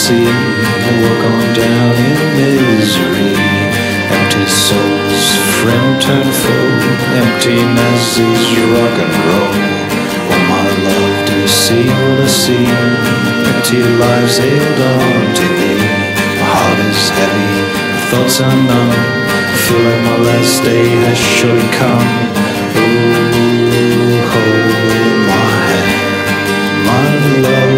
sea and walk on down in misery. Empty souls, friend turn foe, empty Nazis, rock and roll. Oh my love, do you see what I see? Empty lives hailed on to me. My heart is heavy, my thoughts are numb. I feel like my last day has surely come. Oh, hold my hand, my love.